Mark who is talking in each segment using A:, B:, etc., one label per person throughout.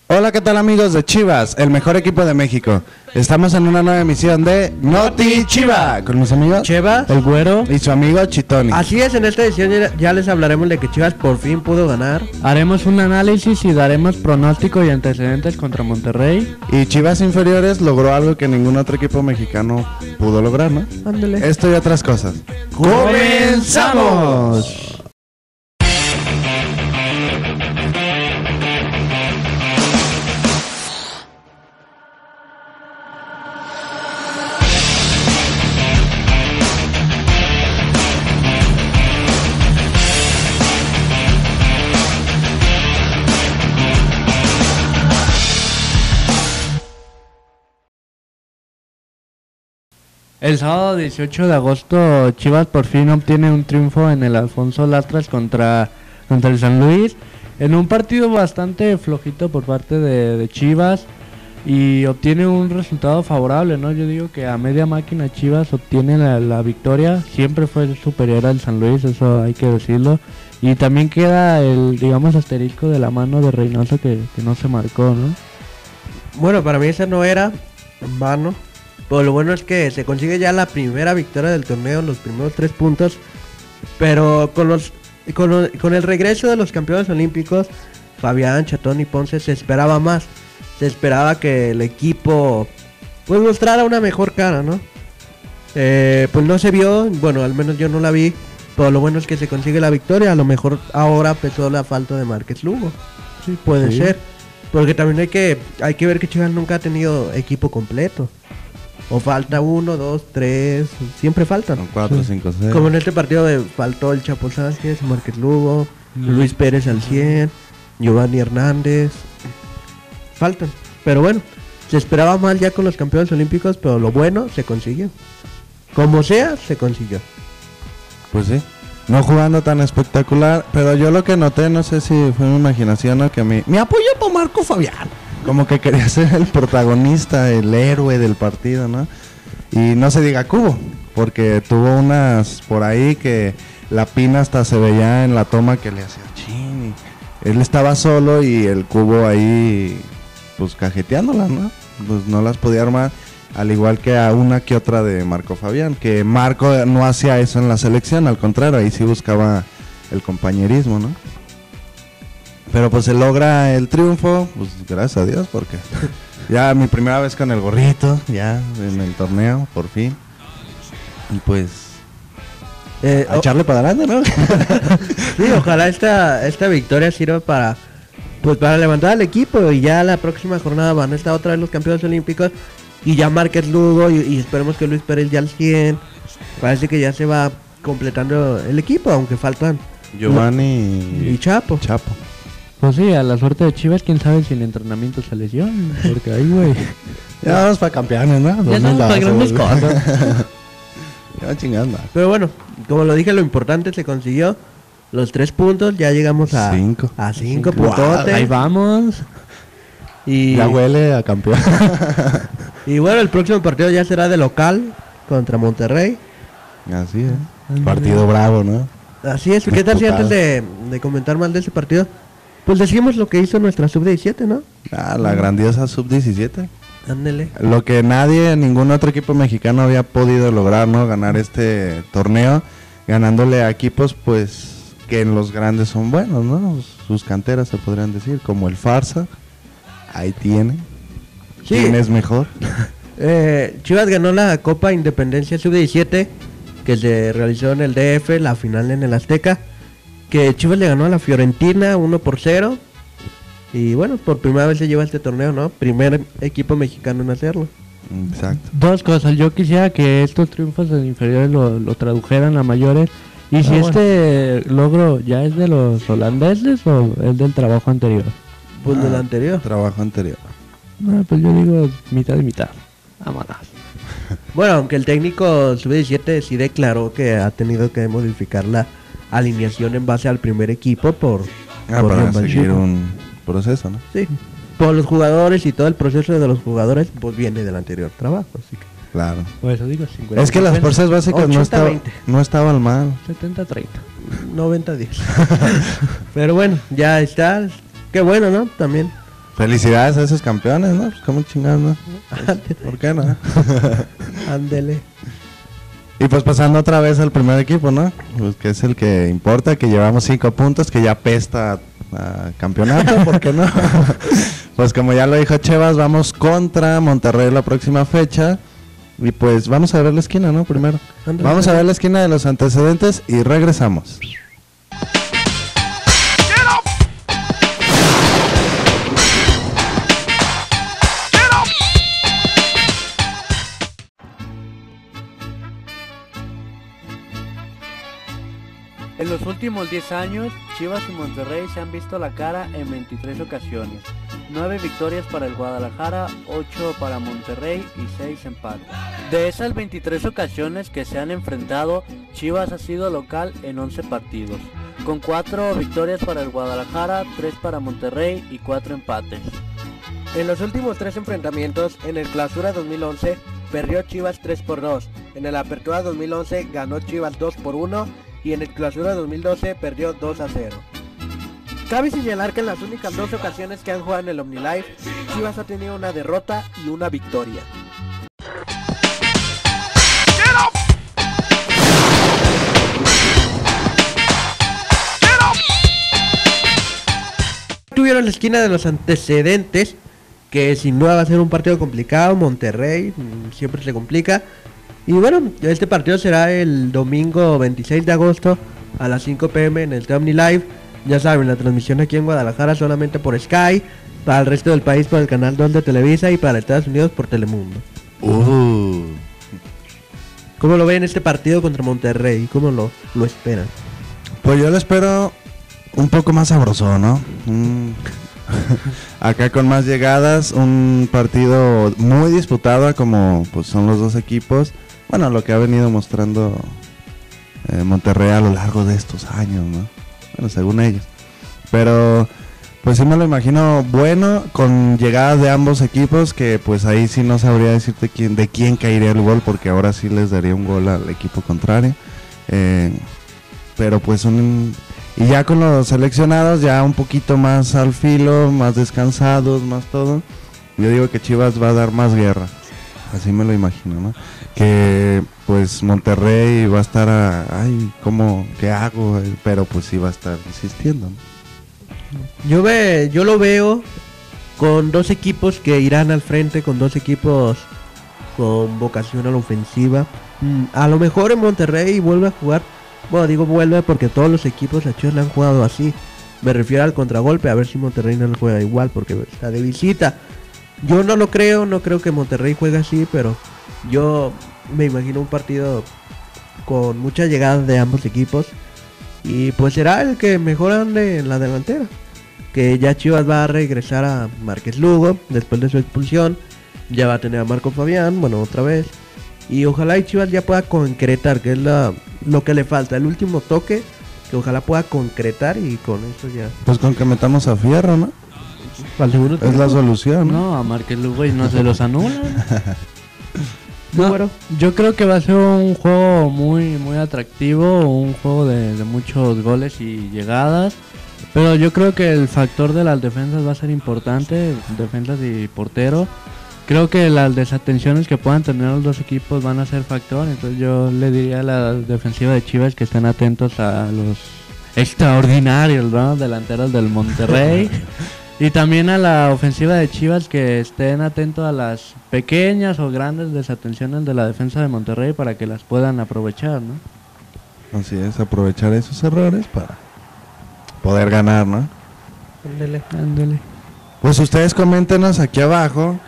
A: Hola, ¿qué tal amigos de Chivas, el mejor equipo de México? Estamos en una nueva emisión de Noti Chiva con mis amigos
B: Cheva,
C: el Güero
A: y su amigo Chitoni.
B: Así es, en esta edición ya les hablaremos de que Chivas por fin pudo ganar.
C: Haremos un análisis y daremos pronóstico y antecedentes contra Monterrey.
A: Y Chivas Inferiores logró algo que ningún otro equipo mexicano pudo lograr, ¿no?
B: Ándale.
A: Esto y otras cosas. ¡Comenzamos!
C: El sábado 18 de agosto Chivas por fin obtiene un triunfo en el Alfonso Lastras contra el San Luis, en un partido bastante flojito por parte de Chivas, y obtiene un resultado favorable, ¿no? Yo digo que a media máquina Chivas obtiene la victoria. Siempre fue superior al San Luis, eso hay que decirlo, y también queda el, digamos, asterisco de la mano de Reynoso que no se marcó, ¿no?
B: Bueno, para mí esa no era mano. Pero lo bueno es que se consigue ya la primera victoria del torneo, los primeros 3 puntos. Pero con el regreso de los campeones olímpicos, Fabián, Chatón y Ponce, se esperaba más. Se esperaba que el equipo pues mostrara una mejor cara, ¿no? Pues no se vio, bueno, al menos yo no la vi. Pero lo bueno es que se consigue la victoria. A lo mejor ahora pesó la falta de Márquez Lugo. Sí, puede ser. Porque también hay que ver que Chivas nunca ha tenido equipo completo. O falta 1, 2, 3, siempre faltan.
A: 4, 5, 6.
B: Como en este partido faltó el Chapo Sánchez, Márquez Lugo, Luis Pérez al 100, Giovanni Hernández. Faltan. Pero bueno, se esperaba mal ya con los campeones olímpicos, pero lo bueno se consiguió. Como sea, se consiguió.
A: Pues sí, no jugando tan espectacular, pero yo lo que noté, no sé si fue mi imaginación o que me apoyó por Marco Fabián. Como que quería ser el protagonista, el héroe del partido, ¿no? Y no se diga Cubo, porque tuvo unas por ahí que la Pina hasta se veía en la toma que le hacía chin. Él estaba solo y el Cubo ahí, pues cajeteándola, ¿no? Pues no las podía armar, al igual que a una que otra de Marco Fabián, que Marco no hacía eso en la selección, al contrario, ahí sí buscaba el compañerismo, ¿no? Pero pues se logra el triunfo, pues gracias a Dios, porque ya mi primera vez con el gorrito, ya en el torneo, por fin. Y pues a echarle para adelante, ¿no?
B: Sí, ojalá esta victoria sirva para levantar al equipo. Y ya la próxima jornada van a estar otra vez los campeones olímpicos. Y ya Márquez Lugo y esperemos que Luis Pérez ya al 100. Parece que ya se va completando el equipo, aunque faltan
A: Giovanni
B: y Chapo.
C: Pues sí, a la suerte de Chivas, quién sabe si en entrenamiento se lesiona, porque ahí, güey.
A: Ya vamos para campeones, ¿no?
C: Ya estamos para grandes cosas.
A: Ya chingando.
B: Pero bueno, como lo dije, lo importante se consiguió. Los 3 puntos, ya llegamos a 5 puntotes.
C: Ahí vamos.
B: Y
A: ya huele a campeón.
B: Y bueno, el próximo partido ya será de local contra Monterrey.
A: Así es. Partido bravo, ¿no?
B: Así es. ¿Qué tal si antes de comentar más de ese partido, pues decimos lo que hizo nuestra sub-17, ¿no?
A: La grandiosa sub-17.
B: Ándele.
A: Lo que ningún otro equipo mexicano había podido lograr, ¿no? Ganar este torneo, ganándole a equipos, pues, que en los grandes son buenos, ¿no? Sus canteras se podrían decir, como el Farsa. Ahí tiene.
B: Sí.
A: ¿Quién es mejor?
B: Chivas ganó la Copa Independencia sub-17, que se realizó en el DF, la final en el Azteca. Que Chivas le ganó a la Fiorentina 1-0. Y bueno, por primera vez se lleva este torneo, ¿no? Primer equipo mexicano en hacerlo.
A: Exacto.
C: Dos cosas, yo quisiera que estos triunfos en inferiores lo tradujeran a mayores. Y si este logro ya es de los holandeses o es del trabajo anterior.
B: Pues del anterior.
A: Trabajo anterior.
C: No, pues yo digo mitad y mitad. Vámonos.
B: Bueno, aunque el técnico sub-17 sí declaró que ha tenido que modificar la alineación en base al primer equipo por
A: para seguir un proceso, ¿no?
B: Sí, por los jugadores y todo el proceso de los jugadores pues viene del anterior trabajo, así que
A: claro.
C: Por eso digo 50.
A: Es que las fuerzas básicas
B: 80-20.
A: no estaban mal.
C: 70-30.
B: 90-10. Pero bueno, ya está. Qué bueno, ¿no? También
A: Felicidades a esos campeones, ¿no? Pues cómo chingados, ¿no? ¿Por qué no?
B: Ándele.
A: Y pues pasando otra vez al primer equipo, ¿no? Pues que es el que importa, que llevamos 5 puntos, que ya apesta a campeonato, ¿por qué no? Pues como ya lo dijo Chevas, vamos contra Monterrey la próxima fecha. Y pues vamos a ver la esquina, ¿no? Primero. Vamos a ver la esquina de los antecedentes y regresamos.
C: En los últimos 10 años, Chivas y Monterrey se han visto la cara en 23 ocasiones. 9 victorias para el Guadalajara, 8 para Monterrey y 6 empates. De esas 23 ocasiones que se han enfrentado, Chivas ha sido local en 11 partidos, con 4 victorias para el Guadalajara, 3 para Monterrey y 4 empates.
B: En los últimos 3 enfrentamientos, en el Clausura 2011, perdió Chivas 3-2. En el Apertura 2011 ganó Chivas 2-1 y en el Clausura 2012 perdió 2-0. Cabe señalar que en las únicas 2 ocasiones que han jugado en el OmniLife, Chivas ha tenido una derrota y una victoria. Tuvieron la esquina de los antecedentes, que sin duda va a ser un partido complicado. Monterrey siempre se complica. Y bueno, este partido será el domingo 26 de agosto a las 5 p.m. en el OmniLife. Ya saben, la transmisión aquí en Guadalajara solamente por Sky, para el resto del país por el canal 2 de Televisa y para Estados Unidos por Telemundo. ¿Cómo lo ven este partido contra Monterrey? ¿Cómo lo esperan?
A: Pues yo lo espero un poco más sabroso, ¿no? Acá con más llegadas, un partido muy disputado como pues son los dos equipos. Bueno, lo que ha venido mostrando Monterrey a lo largo de estos años, ¿no? Bueno, según ellos. Pero pues sí me lo imagino bueno, con llegadas de ambos equipos, que pues ahí sí no sabría decirte de quién caería el gol, porque ahora sí les daría un gol al equipo contrario. Pero pues y ya con los seleccionados ya un poquito más al filo, más descansados, más todo. Yo digo que Chivas va a dar más guerra. Así me lo imagino, ¿no? Que pues Monterrey va a estar ay, ¿qué hago? Pero pues sí va a estar insistiendo, ¿no?
B: Yo lo veo con 2 equipos que irán al frente, con 2 equipos con vocación a la ofensiva. A lo mejor en Monterrey vuelve a jugar. Bueno, digo vuelve porque todos los equipos a Chivas le han jugado así. Me refiero al contragolpe, a ver si Monterrey no lo juega igual porque está de visita. Yo no lo creo, no creo que Monterrey juegue así, pero yo me imagino un partido con muchas llegadas de ambos equipos. Y pues será el que mejor ande en la delantera. Que ya Chivas va a regresar a Márquez Lugo después de su expulsión. Ya va a tener a Marco Fabián, bueno, otra vez. Y ojalá y Chivas ya pueda concretar, que es lo que le falta, el último toque, que ojalá pueda concretar y con eso ya.
A: Pues con que metamos a Fierro, ¿no? Es la solución, ¿no?
C: No, a Márquez Lugo y no se los anulan. No, yo creo que va a ser un juego muy muy atractivo, un juego de muchos goles y llegadas. Pero yo creo que el factor de las defensas va a ser importante, defensas y portero. Creo que las desatenciones que puedan tener los dos equipos van a ser factor. Entonces yo le diría a la defensiva de Chivas que estén atentos a los extraordinarios, ¿no?, delanteros del Monterrey. Y también a la ofensiva de Chivas que estén atentos a las pequeñas o grandes desatenciones de la defensa de Monterrey para que las puedan aprovechar, ¿no?
A: Así es, aprovechar esos errores para poder ganar, ¿no?
B: Ándele.
A: Pues ustedes coméntenos aquí abajo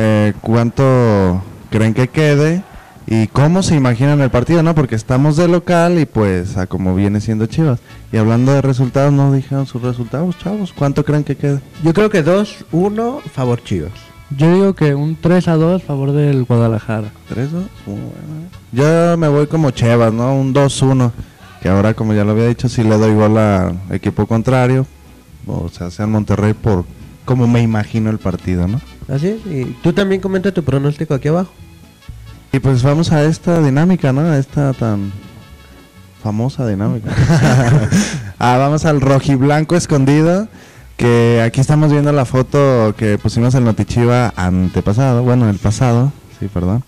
A: cuánto creen que quede y cómo se imaginan el partido, ¿no? Porque estamos de local y pues a como viene siendo Chivas. Y hablando de resultados, no dijeron sus resultados, chavos. ¿Cuánto creen que quede?
B: Yo creo que 2-1 favor Chivas.
C: Yo digo que un 3-2 favor del Guadalajara.
A: ¿3-2? Bueno. Yo me voy como Chivas, ¿no? Un 2-1. Que ahora, como ya lo había dicho, sí le doy igual al equipo contrario. O sea en Monterrey por como me imagino el partido, ¿no?
B: Así es. Y tú también comenta tu pronóstico aquí abajo.
A: Y pues vamos a esta dinámica, ¿no? A esta tan famosa dinámica. Vamos al rojiblanco escondido. que aquí estamos viendo la foto que pusimos el Notichiva antepasado, bueno, el pasado, sí, perdón.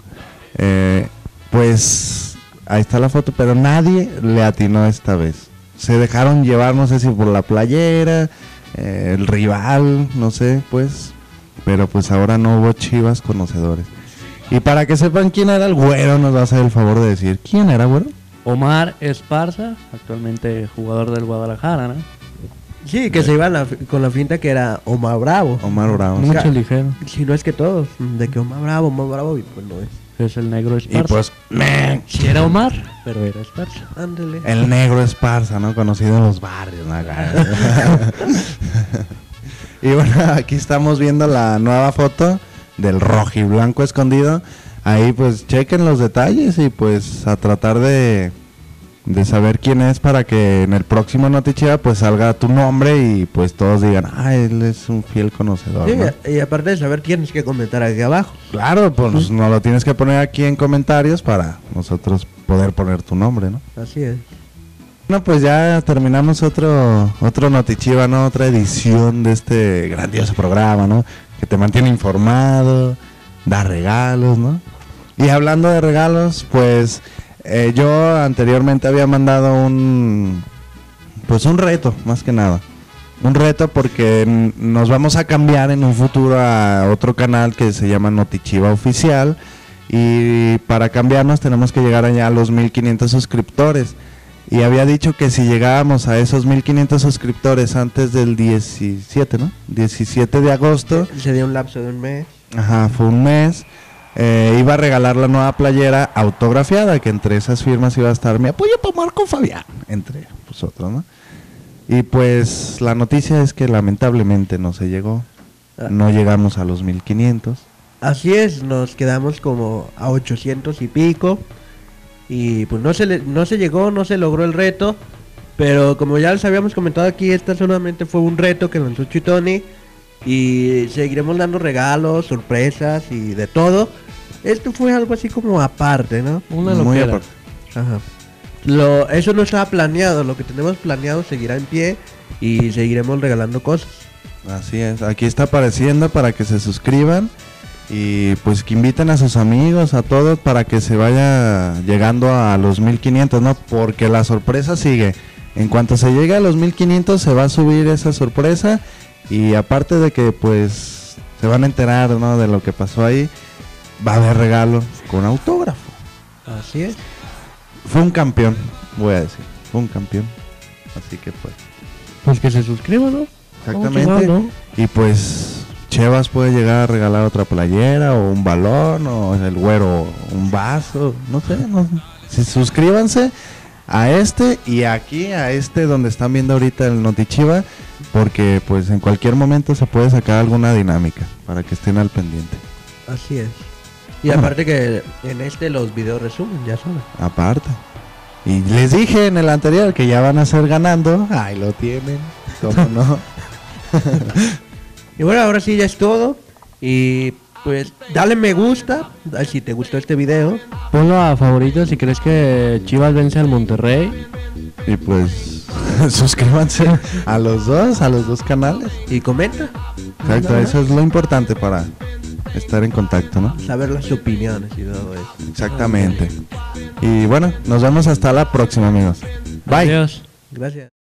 A: Pues ahí está la foto, pero nadie le atinó esta vez. Se dejaron llevar, no sé si por la playera, el rival, no sé, pues. Pero pues ahora no hubo Chivas conocedores. Y para que sepan quién era el güero, nos va a hacer el favor de decir. ¿Quién era, güero?
C: Omar Esparza, actualmente jugador del Guadalajara, ¿no?
B: Sí, que se iban con la finta que era Omar Bravo.
A: Omar Bravo.
C: Mucho ligero.
B: Si no es que todos, de que Omar Bravo, y pues no es.
C: Es el negro Esparza.
A: Y pues,
C: Sí era Omar, pero era Esparza.
B: Ándale.
A: el negro Esparza, ¿no? Conocido en los barrios, ¿no? Y bueno, aquí estamos viendo la nueva foto del rojiblanco escondido. Ahí pues chequen los detalles y pues a tratar de saber quién es para que en el próximo Notichiva pues salga tu nombre y pues todos digan, él es un fiel conocedor,
B: Sí,
A: ¿no?
B: y aparte de saber, tienes que comentar aquí abajo.
A: Claro, pues nos lo tienes que poner aquí en comentarios para nosotros poder poner tu nombre, ¿no?
B: Así es.
A: Bueno, pues ya terminamos otro Notichiva, ¿no? Otra edición de este grandioso programa, ¿no? Que te mantiene informado, da regalos, ¿no? Y hablando de regalos, pues yo anteriormente había mandado un reto, más que nada. Un reto porque nos vamos a cambiar en un futuro a otro canal que se llama Notichiva Oficial. Y para cambiarnos tenemos que llegar allá a los 1500 suscriptores. Y había dicho que si llegábamos a esos 1500 suscriptores antes del 17, ¿no? 17 de agosto.
B: Se dio un lapso de un mes.
A: Ajá, fue un mes. Iba a regalar la nueva playera autografiada, que entre esas firmas iba a estar mi apoyo para Marco Fabián, entre nosotros, ¿no? Y pues la noticia es que lamentablemente no se llegó. No llegamos a los 1500.
B: Así es, nos quedamos como a 800 y pico. Y pues no se llegó, no se logró el reto. Pero como ya les habíamos comentado aquí, esta solamente fue un reto que lanzó Chitoni. Y seguiremos dando regalos, sorpresas y de todo. Esto fue algo así como aparte, ¿no?
C: Una
A: Muy
C: loquera.
A: aparte.
B: Ajá. Eso no estaba planeado, lo que tenemos planeado seguirá en pie y seguiremos regalando cosas.
A: Así es, aquí está apareciendo para que se suscriban y pues que inviten a sus amigos, a todos, para que se vaya llegando a los 1500, ¿no? Porque la sorpresa sigue. En cuanto se llegue a los 1500 se va a subir esa sorpresa y aparte de que pues se van a enterar, ¿no? De lo que pasó ahí, va a haber regalo con autógrafo.
B: Así es.
A: Fue un campeón, voy a decir, fue un campeón. Así que pues,
C: Pues que se suscriban, ¿no?
A: exactamente.
C: ¿no?
A: Y pues Chevas puede llegar a regalar otra playera o un balón o el güero un vaso, no sé, no sé. Si suscríbanse a este y aquí a este donde están viendo ahorita el Notichiva, porque pues en cualquier momento se puede sacar alguna dinámica para que estén al pendiente.
B: Así es. Y aparte que en los videos resumen, ya saben.
A: Aparte. Y les dije en el anterior que ya van a ser ganando. Ahí lo tienen. ¿Cómo no?
B: Y bueno, ahora sí ya es todo. Y pues dale me gusta si te gustó este video.
C: Ponlo a favorito si crees que Chivas vence al Monterrey.
A: Y pues suscríbanse a los dos canales.
B: Y comenta.
A: Exacto, eso es lo importante para estar en contacto, ¿no?
B: Saber las opiniones y todo eso.
A: Exactamente. Y bueno, nos vemos hasta la próxima, amigos. Bye.
C: Adiós.
B: Gracias.